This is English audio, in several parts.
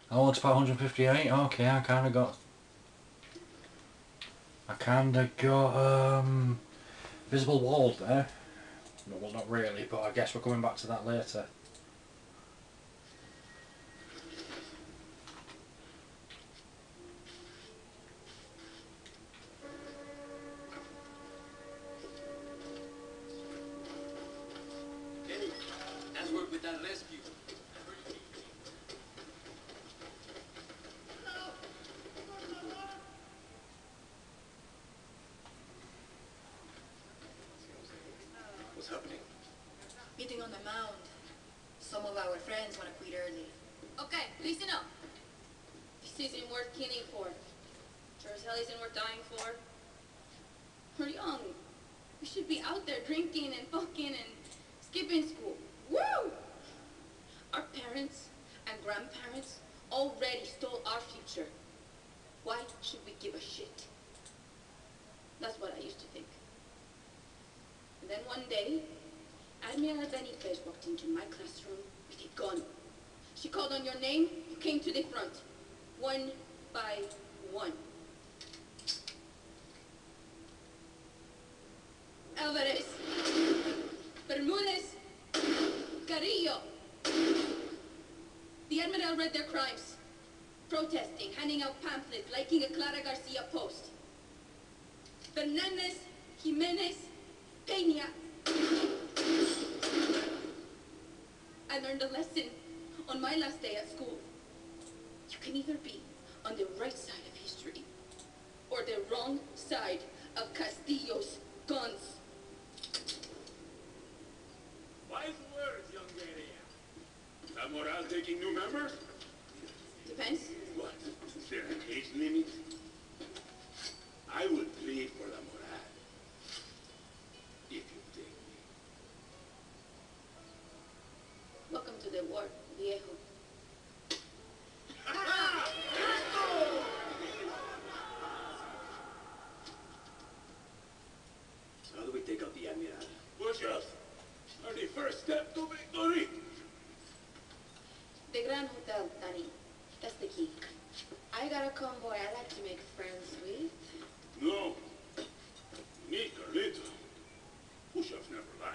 Oh, it's about 158. Okay, I kind of got visible walls there. No, well, not really, but I guess we're coming back to that later. Kenny, let's work with that rescue. What's happening? Meeting on the mound. Some of our friends want to quit early. Okay, listen up. This isn't worth killing for. Sure as hell isn't worth dying for. We're young. We should be out there drinking and fucking and skipping school. Woo! Our parents and grandparents already stole our future. Why should we give a shit? That's what I used to think. And then one day, Admiral Benitez walked into my classroom with a gun. She called on your name, you came to the front. One by one. Alvarez, Bermudez, Carrillo. The Admiral read their crimes. Protesting, handing out pamphlets, liking a Clara Garcia post. Fernandez, Jimenez, Peña. I learned a lesson on my last day at school. You can either be on the right side of history or the wrong side of Castillo's guns. Wise words, young lady. That Morale taking new members? Depends. What? Is there an age limit? I would plead for the Morale. If you take me. Welcome to the war, viejo. So how do we take out the Admiral? Push-ups are the first step to victory. The Grand Hotel, Danny. That's the key. I got a convoy I like to make friends with. No. You need Carlito. Push-ups never lie.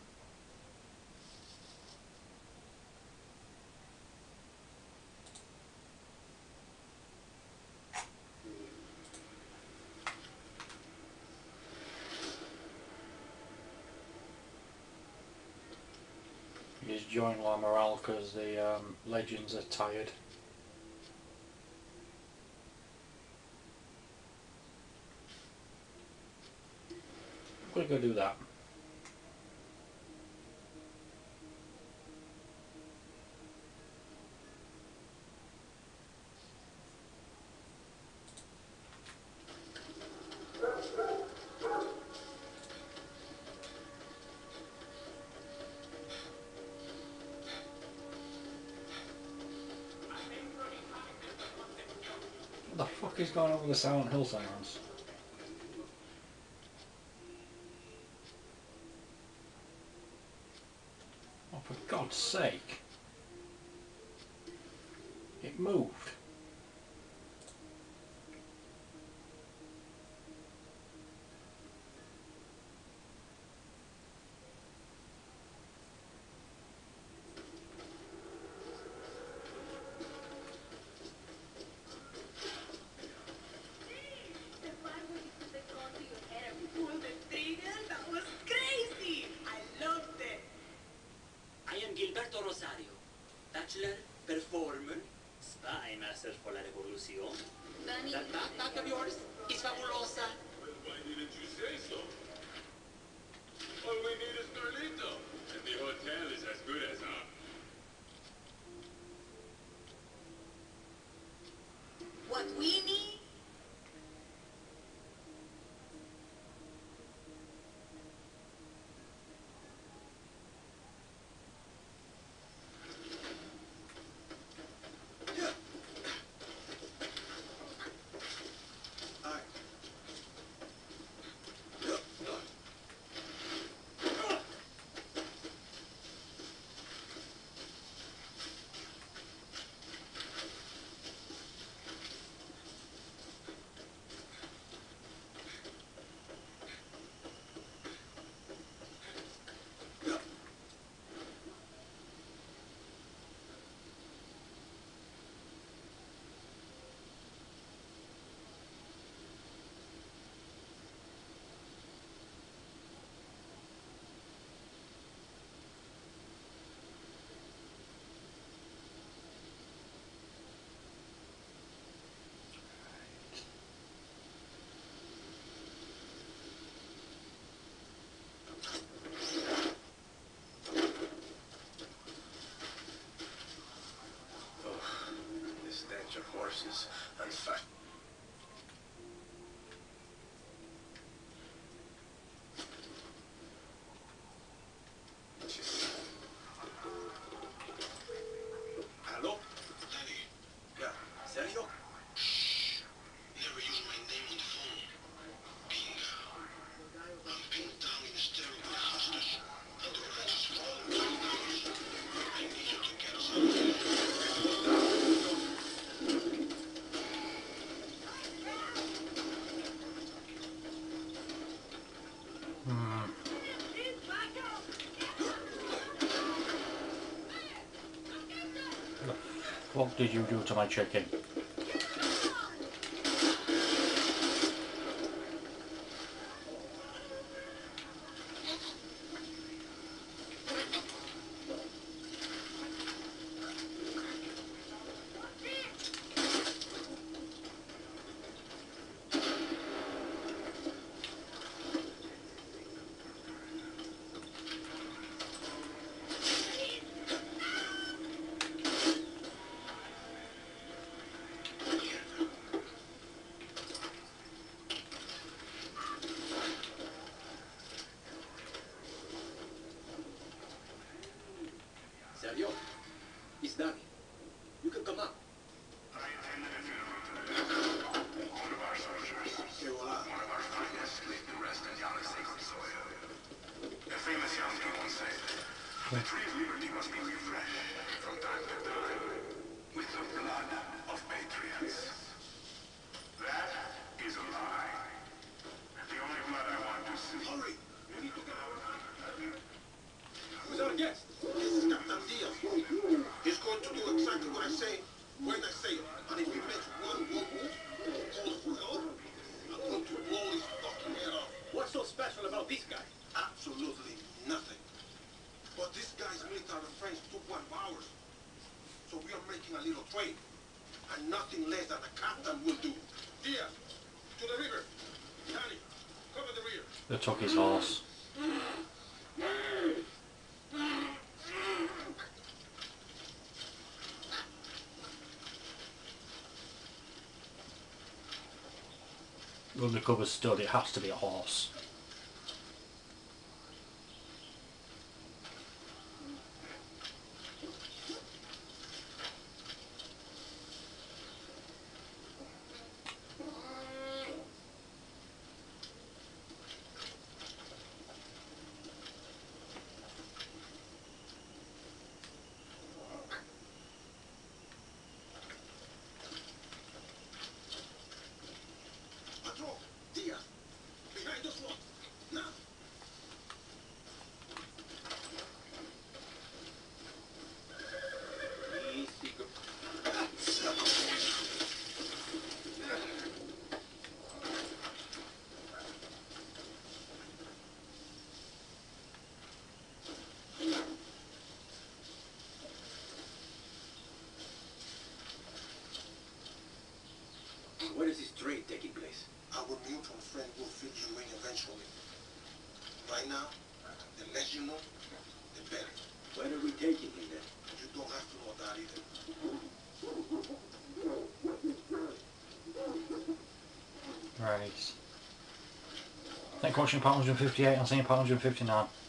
He's joined La Morale because the legends are tired. I'm gonna go do that. What the fuck is going on with the Silent Hill sirens? Oh, for God's sake. It moved. That was crazy! I loved it! I am Gilberto Rosario, bachelor, performer, spy master for la revolución. Danny. That backpack of yours is fabulosa. Well, why didn't you say so? All we need is Carlito, and the hotel is as good as ours. What we need? resources and fact. Hello? Danny. Yeah. Sergio? Shh. Never use my name on the phone. Pinga. I'm pinned down in a stairway hostage. And the ranch is falling by the hours. I need you to get us out of here. What did you do to my chicken? Sergio, it's Danny. You can come out. I attended a funeral today. One of our soldiers, Que hola. one of our finest, laid to rest in yonder sacred soil. A famous Yankee once said, the tree of liberty must be refreshed from time to time with the blood of patriots. That is a lie. The only blood I want to see. Hurry! We need to get out. Who's our guest? This is Captain Diaz. He's going to do exactly what I say when I say it. And if he makes one move, calls for help, I'm going to blow his fucking head off. What's so special about this guy? Absolutely nothing. But this guy's military friends took one of ours. So we are making a little trade. And nothing less than the captain will do. Diaz, to the river. Danny, cover the rear. They took his horse. Undercover stud, it has to be a horse. Patrol, Diaz, behind us one. Now. Easy, go. Where is this trade taking place? Our mutual friend will fill you in eventually. Right now, the less you know, the better. When are we taking him then? You don't have to know that either. Right. Thank you for watching part 158 and seeing part 159.